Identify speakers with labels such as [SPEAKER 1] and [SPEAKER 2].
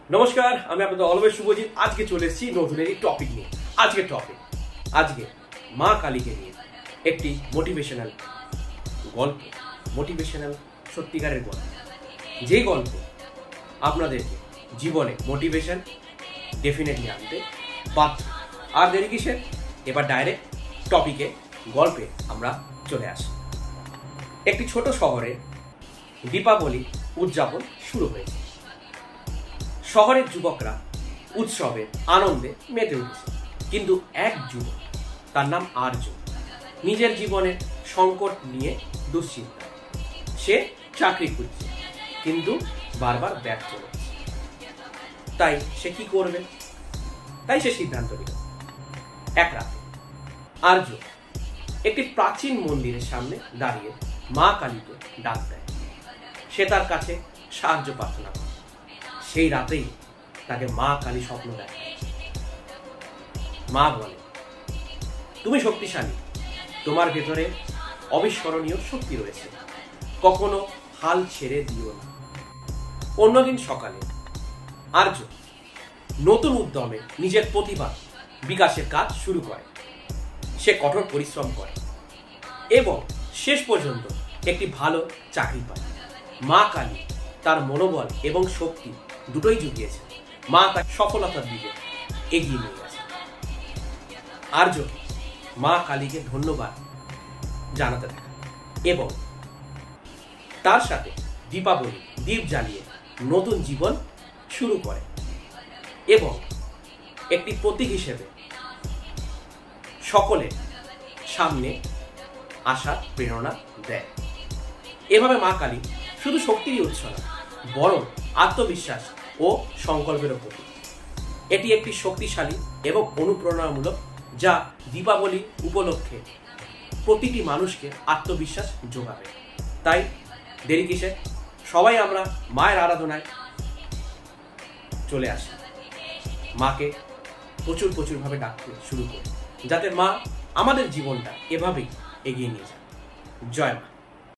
[SPEAKER 1] নমস্কার, আমি আপনাদের অলওয়েজ শুভজিৎ। আজকে চলে এসেছি নতুন একটি টপিক নিয়ে। আজকে মা কালীকে নিয়ে একটি মোটিভেশনাল গল্প, মোটিভেশনাল সত্যিকারের গল্প, যে গল্প আপনাদেরকে জীবনে মোটিভেশন ডেফিনেটলি আনতে বাধ্য। আর দেরি কিসের, এবার ডাইরেক্ট টপিকে, গল্পে আমরা চলে আসি। একটি ছোট শহরে দীপাবলি উদযাপন শুরু হয়েছে। শহরের যুবকরা উৎসবে আনন্দে মেতে উঠেছে, কিন্তু এক যুবক, তার নাম আর্য, নিজের জীবনের সংকট নিয়ে দুশ্চিন্তা। সে চাকরি খুঁজছে, কিন্তু বারবার ব্যর্থ হচ্ছে। তাই সে কি করবে? তাই সে সিদ্ধান্ত নিল, এক রাতে আর্য একটি প্রাচীন মন্দিরের সামনে দাঁড়িয়ে মা কালীকে ডাক দেয়। সে তার কাছে সাহায্য প্রার্থনা করে। সেই রাতেই তাকে মা কালী স্বপ্ন দেখায়। মা বলে, তুমি শক্তিশালী, তোমার ভেতরে অবিস্মরণীয় শক্তি রয়েছে, কখনো হাল ছেড়ে দিও না। অন্যদিন সকালে আর্য নতুন উদ্যমে নিজের প্রতিভা বিকাশের কাজ শুরু করে। সে কঠোর পরিশ্রম করে এবং শেষ পর্যন্ত একটি ভালো চাকরি পায়। মা কালী তার মনোবল এবং শক্তি দুটোই জুগিয়েছে। মা তার সফলতার দিকে এগিয়ে নিয়ে গেছে। আর্যকে মা কালীকে ধন্যবাদ জানাতে থাকে এবং তার সাথে দীপাবলি দীপ জ্বালিয়ে নতুন জীবন শুরু করে এবং একটি প্রতীক হিসেবে সকলের সামনে আসার প্রেরণা দেয়। এভাবে মা কালী শুধু শক্তিরই উৎস না, বরং আত্মবিশ্বাস ও সংকল্পের প্রতীক। এটি একটি শক্তিশালী এবং অনুপ্রেরণামূলক, যা দীপাবলি উপলক্ষে প্রতিটি মানুষকে আত্মবিশ্বাস যোগাবে। তাই দেরি কিসে, সবাই আমরা মায়ের আরাধনায় চলে আসি। মাকে প্রচুরভাবে ডাকতে শুরু করি, যাতে মা আমাদের জীবনটা এভাবেই এগিয়ে নিয়ে যায়। জয় মা।